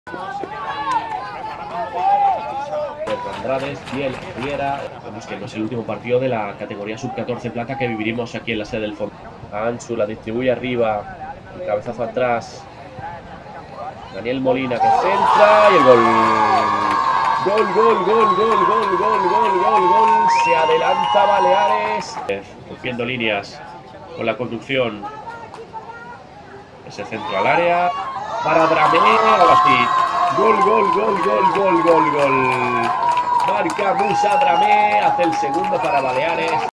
Andrades, Fiel, Riera. Vamos, que no es el último partido de la categoría sub-14 plata que viviremos aquí en la sede del fondo. Ansu la distribuye arriba, el cabezazo atrás. Daniel Molina que centra y el gol. Gol, gol, gol, gol, gol, gol, gol, gol, gol. Se adelanta Baleares. Rompiendo líneas con la conducción. Ese centro al área. Para Dramé, ahora sí. Gol, gol, gol, gol, gol, gol, gol. Marca Musa Dramé, hace el segundo para Baleares.